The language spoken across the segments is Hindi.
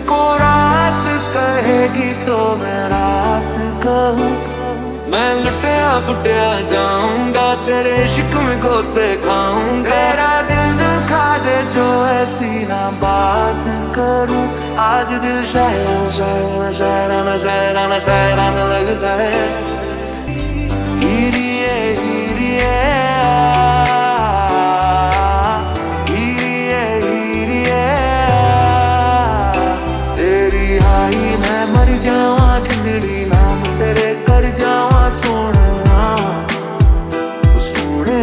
मुझको रात कहेगी तो मैं रात कहूँ। मैं लुटिया पुटिया जाऊंगा, तेरे इश्क में गोते खाऊंगा। तेरा दिल दुखा दे जो ऐसी ना बात करूं। आज दिल शायराना शायराना शायराना शायराना शायराना लगता है। हीरिए हीरिए हीरिए हीरिए, तेरी हाई मैं मर जावा जिंदड़ी नाम तेरे कर जावा सोना सोने।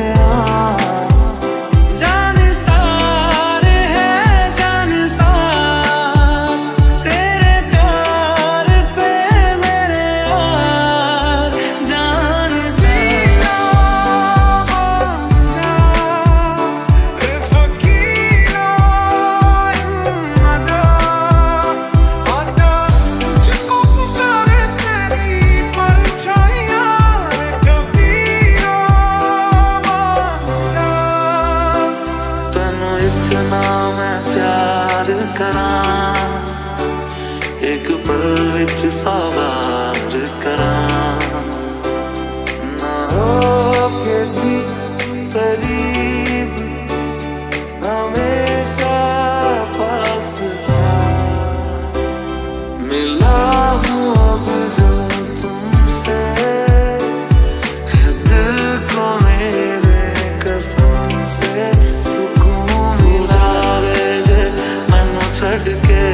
जान सारे है जान सार तेरे प्यार पे मेरे यार। जान सीना जा रे फकीरा आजा आजा, तुझको पुकारे तेरी परछाइयां रे कबीरा आजा। तनु इतना मैं प्यार करां, एक पल विच सवार करां। ना हो के भी करीब हमेशा पास था। मिला हूँ अब जो तुमसे, है दिल को मेरे कसम से सुकून मिला वे जे मैनू छड़ के।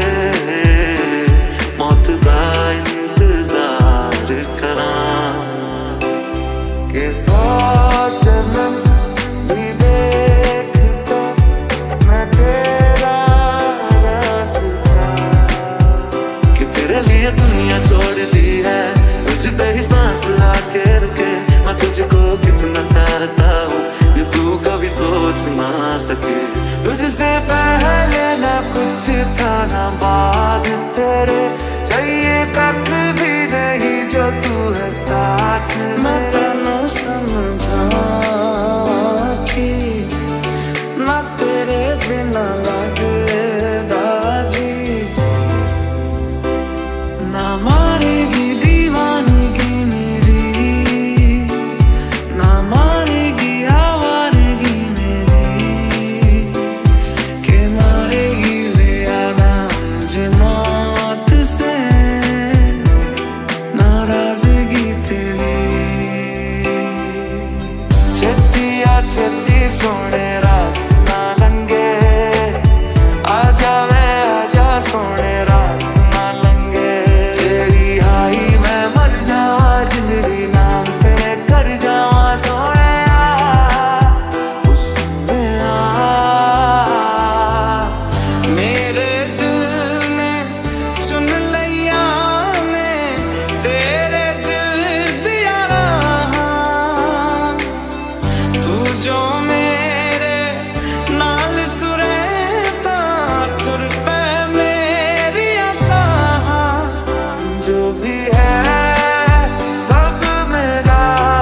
मौत दा इंतजार करां के 100 जन्म भी देखता मैं तेरा रास्ता। कि तेरे लिए दुनिया छोड़ दी है, तुझ पे ही सांस आके रुके। मैं तुझको कितना चाहता हूँ ये तू कभी सोच ना सके। तुझसे पहले ना कुछ था ना बाद तेरे, चाहिए कख भी नहीं जो तू है साथ। मैं तेनू समझा कि ना तेरे बिना लगदा जी। ना मारेगी दीवानगी मेरी, ना मारेगी आवारगी मेरी, के मारेगी ज्यादा मुझे मौत से नाराजगी तेरी। छत्तिया छत्ती सोने रात ना लंगे, आ जावे आजा सोने रात ना लंगे। तेरी हाई मैं मर जावा जिंदड़ी नाम तेरे कर जावा सोने उसमें मेरे दिल ने चुन लिया ने तेरे दिल दिया रहा। तू जो मेरे नाल तुरे ता तुर पे मेरी आसा। जो भी है सब मेरा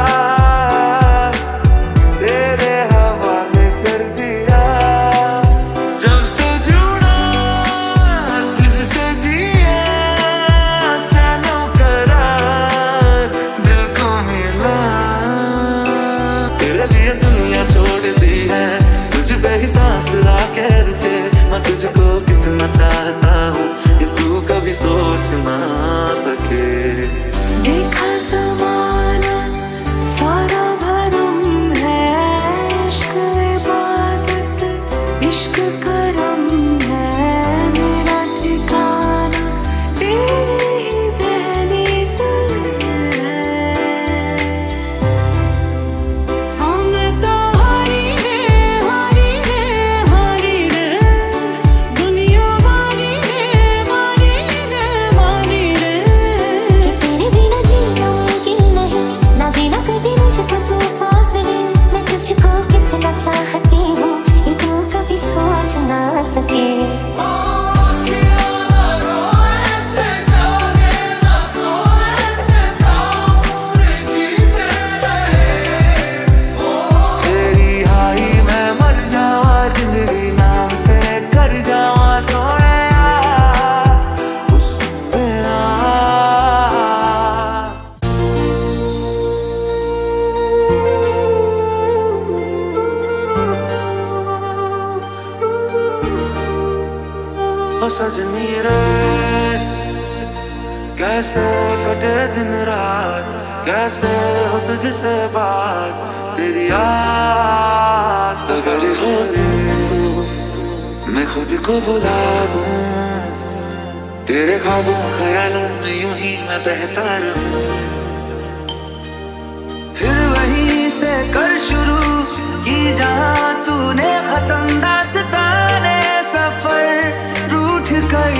तेरे हवाले कर दिया। जब से जुड़ा तुझसे जिया चैनो करार दिल को मिला। तेरे लिए दुनिया छोड़ दी है, तुझ पे ही सांस आके रुके। मैं तुझको कितना चाहता हूँ ये तू कभी सोच ना सके। देखा ज़माना सारा भरम है, इश्क इबादत इश्क करम है। मेरा ठिकाना तेरे ही दहलीज़ है। हम तो हारी रे हारी रे हारी रे, दुनिया मारी रे मारी रे मारी रे। कि तेरे बिना जीना ओ सजनी रे कैसे कटे दिन रात, कैसे हो तुझसे बात, तेरी याद अगर हो तो मैं खुद को भुला दूं, तेरे ख्वाबों ख्यालों में यूं ही मैं बहता रहूं। फिर वहीं से कर शुरू की जहां तूने खत्म दास्ताने सफर रूठ कर।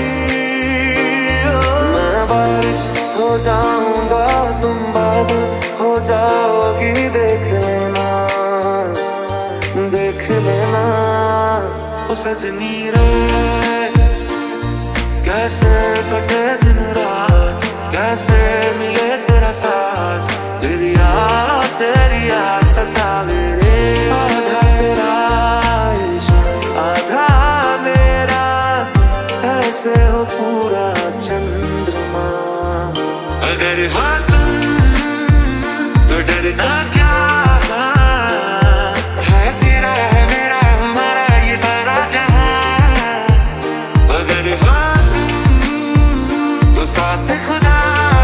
मैं बारिश हो जाऊंगा तुम बादल हो जाओगी, देख लेना देख लेना। ओ सजनी रे कैसे कटे दिन रात, कैसे मिले तेरा साथ, तेरी याद सतावे रे। आधा तेरा इश्क आधा मेरा, ऐसे हो पूरा चंद्रमा। अगर हाँ तुम तो डरना क्या, है तेरा है मेरा हमारा ये सारा जहां। अगर हाँ साथ खुदा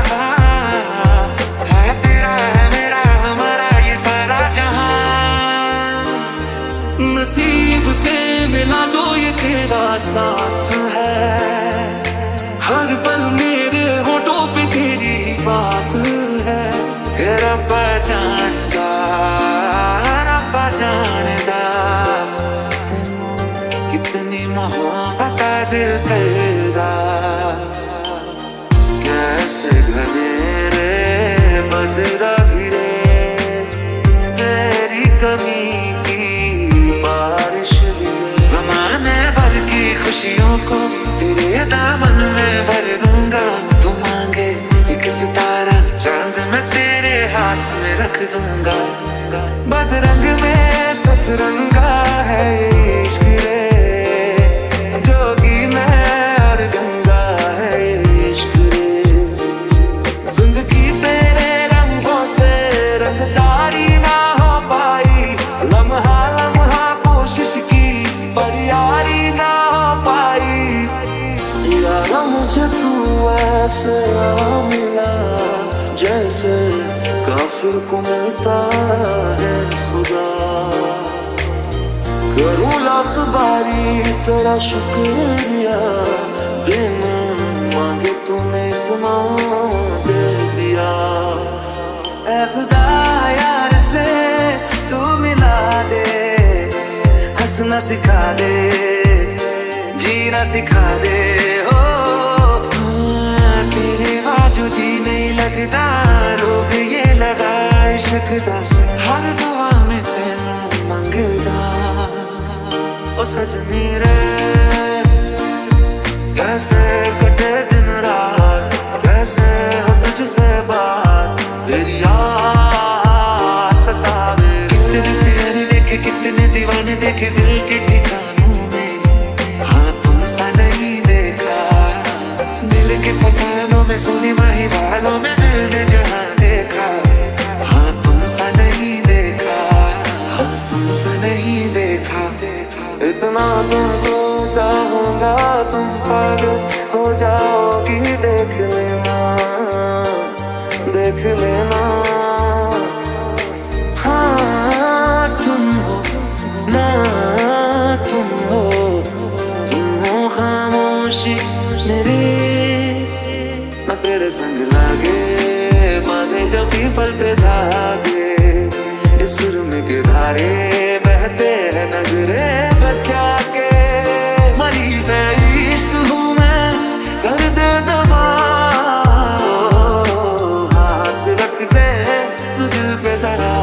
है तेरा है मेरा हमारा ये सारा जहां। नसीब से मिला जो ये तेरा साथ है, हर पल मेरे होठों पे तेरी बात है। रब्बा जानता रब्बा जानता कितनी मोहब्बत दिल करदा। कैसे घनेरे बदरा गिरे तेरी कमी की बारिश भी। ज़माने भर की खुशियों को तेरे दामन में भर दूंगा, तू मांगे एक सितारा चांद में तेरे हाथ में रख दूंगा। बदरंग में सतरंगा है ये इश्क रे, जोगी में और गंगा है ये इश्क रे। जिंदगी तेरे रंगों से रंगदारी ना हो पाई, लम्हा लम्हा कोशिश की पर यारी ना हो पाई। यारा मुझे तू ऐसे मिला जैसे काफिर को मिलता है खुदा। करूँ लाख बारी तेरा शुक्रिया, बिन मांगे तूने इतना दे दिया। ऐ खुदा यार से तू मिला दे, हंसना सिखा दे, जीना सिखा दे। हो तेरे बाजू जी नहीं लगता, रोग ये लगा इश्क दा, हर दुआ में तेनू मंगदा। ओ सजनी रे कैसे कटे दिन रात, कैसे हो तुझसे बात, तेरी याद सतावे। कितने सियाने देखे कितने दीवाने देखे दिल के ठिकानों में, हाँ तुम सा नहीं देखा। दिल के फसानों में सुनी माही वालों में दिल ने जहाँ देखा, हाँ तुम सा नहीं देखा, हाँ तुम सा नहीं देखा। इतना तुमको चाहूंगा तुम पागल हो जाओगी, देख लेना देख लेना। हाँ तुम हो ना तुम हो खामोशी मेरी, मैं तेरे संग लागे बांधे जो पीपल पे धागे। इस सुर में के धारे बहते हैं नजरे बचा के, मरीज इश्क हूँ मैं कर दे दबा। हाथ रख दे तू दिल पे जरा,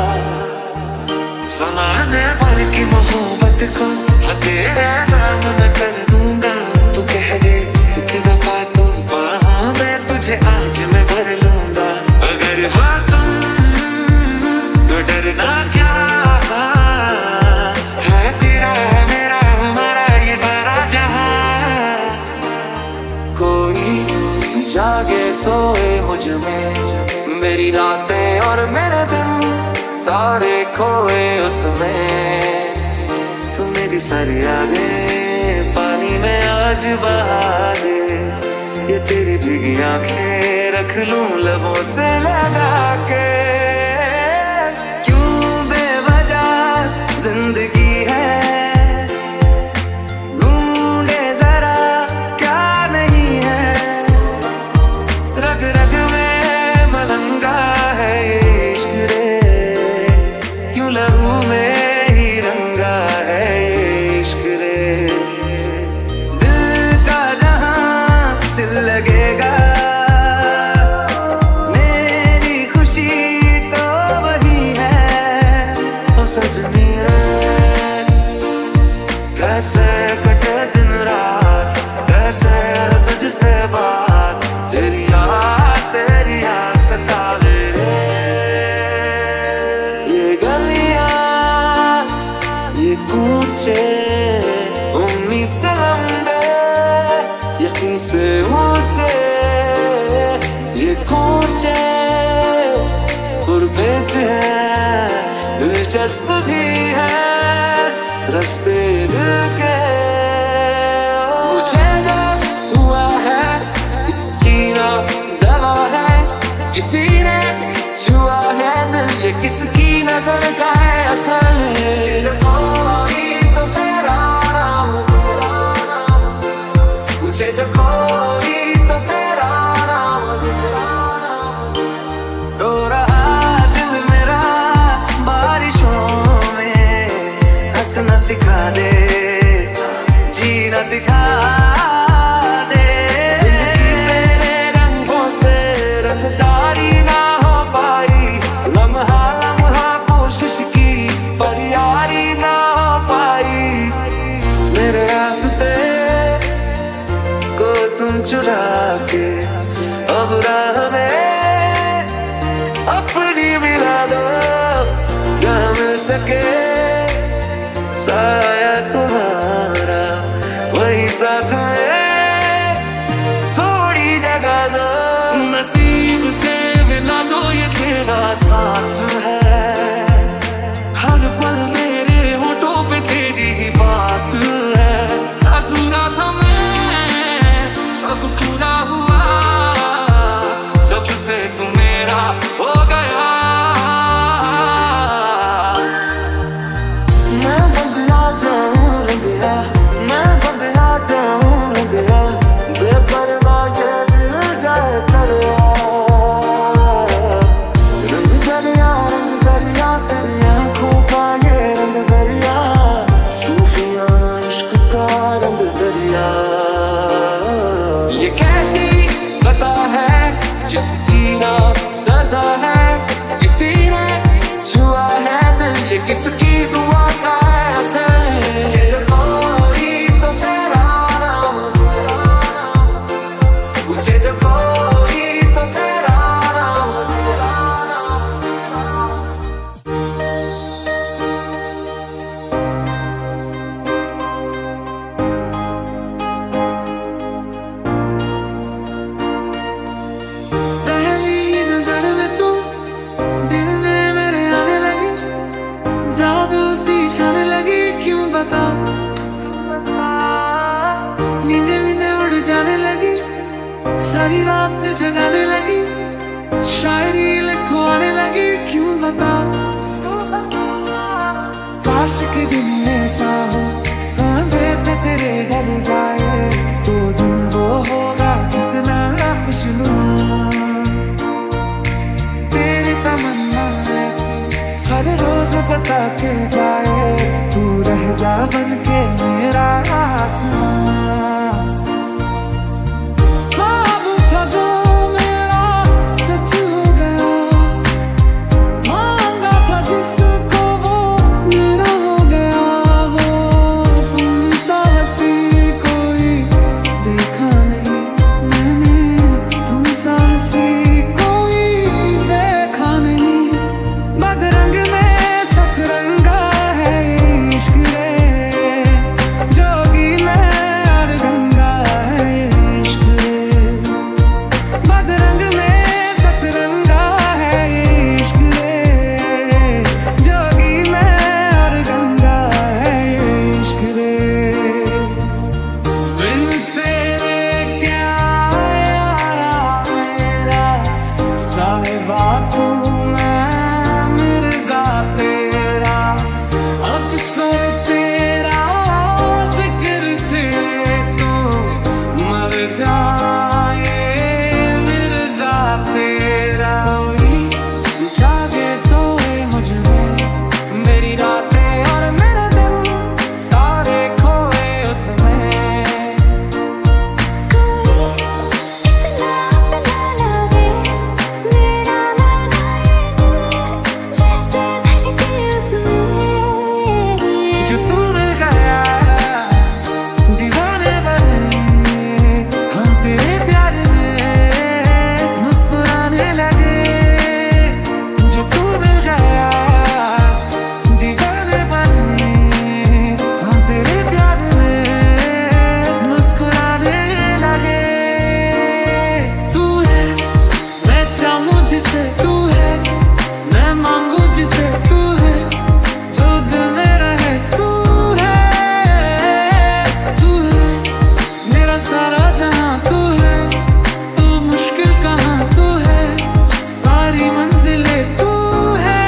ज़माने भर की मोहब्बत को तेरे नाम में कर दूंगा। तू कह दे एक दफा तो वहाँ मैं तुझे आज मैं भर लूंगा। अगर हाँ तुम तो डरना क्या, है तेरा है मेरा हमारा ये सारा जहां। कोई जागे सोए मुझ में, मेरी रातें और मेरे दिन सारे खोए उसमें। तू मेरी सारी यादें पानी में आज बहा दे, ये तेरी भीगी आंखें रख लूं लबों से लगा के। क्यों बेवजह जिंदगी है, ढूंढे जरा क्या नहीं है। रग रग में मलंगा है इश्क रे, क्यों लहू में ही रंगा है इश्क रे। दिल का जहां दिल लगेगा, मेरी खुशी तो वही है। ओ सजनी रे कैसे कटे दिन रात, कैसे सज से बात, तेरी याद सतावे रे। ये गलियां ये कूचे उम्मीद से लंबे, यकीन से ऊंचे, ये कूचे और बेच है, दिलचस्प भी है रास्ते दिल के। मुझे जो हुआ है इसकी ना दवा है, किसी ने छुआ है दिल, ये किसकी नजर का है असर। मुझे कोई तो तेरा नाम, मुझे जो कोई तो तेरा नाम, रो रहा दिल मेरा बारिशों में, हंसना सिखा दे, जीना सिखा दे। जिंदगी तेरे रंगों से रंगदारी ना हो पाई, लम्हा लम्हा कोशिश की पर यारी ना हो पाई। मेरे रास्ते को तुम चुरा के अब राह में अपनी मिला दो, जहाँ मिल सके साया तुम्हारा वही साथ में थोड़ी जगह दो। नसीब से मिला जो ये तेरा साथ है, हर पल मेरे होठों पे तेरी ही बात है। अधूरा था मैं अब पूरा हुआ, जब से तू मेरा हो गया। मैं बंदिया जाऊं रह गया, मैं बंदिया जाऊं रह गया, बेपरवाह ये दिल जाए दरिया। रंग दरिया तेरी आंखों का ये रंग दरिया, सूफियाना इश्क का रंग दरिया। ये कैसी पता है जिसकी ना सजा है, किसी ने छुआ है दिल, ये किसकी दुआ का है असर। मुझे कोई तो तेरा नाम, मुझे जो कोई तो तेरा नाम, पहली नजर में तू दिल में मेरे आने लगी, जादू सी छाने लगी, क्यों बता। नींदे नींदे उड़ जाने लगी, सारी रात जगाने लगी, शायरी लिखवाने लगी, क्यों बता। काश के दिन ऐसा हो कांधे पे तेरे ढल जाए, तो दिन वो होगा कितना खुशनुमा। तेरी तमन्ना ऐसी हर रोज बता के जाए, तू रह जा बन के मेरा आसमां। ख्वाब था जो मेरा सच हो गया, मांगा था जिसको वो मेरा हो गया। वो तुम सा हंसी कोई देखा नहीं मैंने, तुम सा हंसी कोई देखा नहीं। बदरंग में सतरंगा है इश्क रे, जोगी में मांगू जिसे तू है, जो दिल मेरा है तू है, तू है मेरा सारा जहां तू है, तू मुश्किल कहाँ तू है, सारी मंजिलें तू है।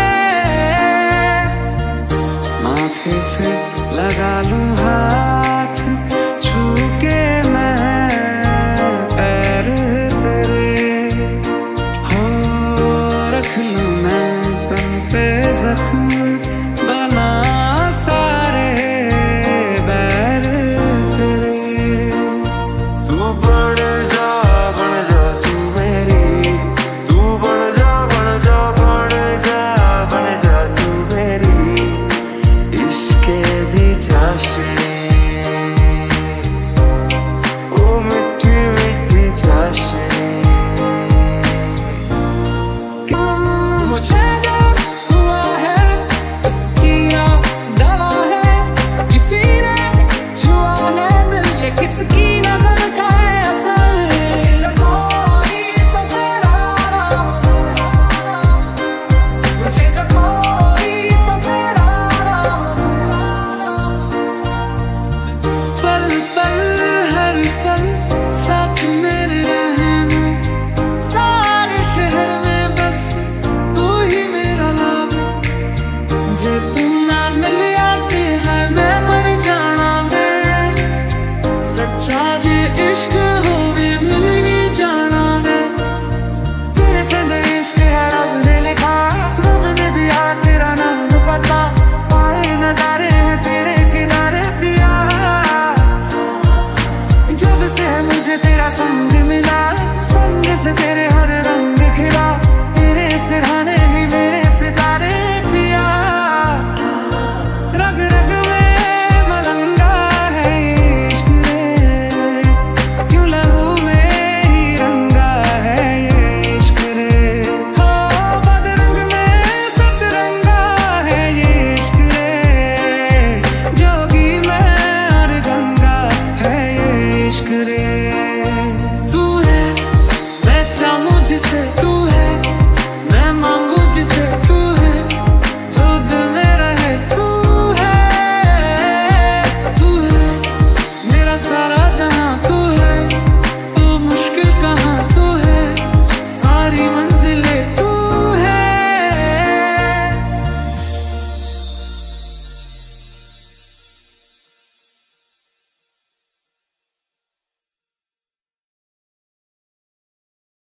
माथे से लगा लूं हाथ छू के मैं पैर तेरे, हो रख लूं मैं तन पे जख्म